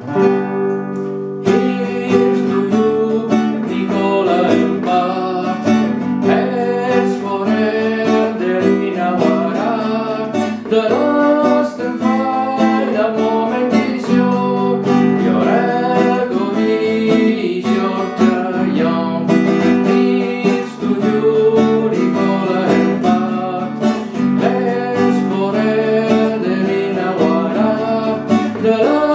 Here's to you, Nicola and Bart. As forever in our heart, the lost and final moment is yours. Your agony is your triumph. Here's to you, Nicola and Bart. As forever in our heart, the